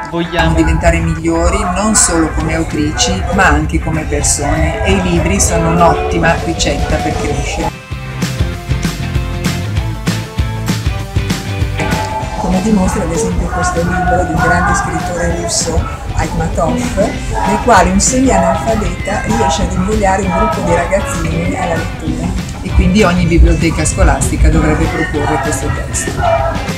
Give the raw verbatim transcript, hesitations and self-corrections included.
vogliamo diventare migliori non solo come autrici ma anche come persone, e i libri sono un'ottima ricetta per crescere. Come dimostra ad esempio questo libro di un grande scrittore russo, Akhmatov, nel quale un semi-analfabeta riesce ad invogliare un gruppo di ragazzini alla lettura. E quindi ogni biblioteca scolastica dovrebbe proporre questo testo.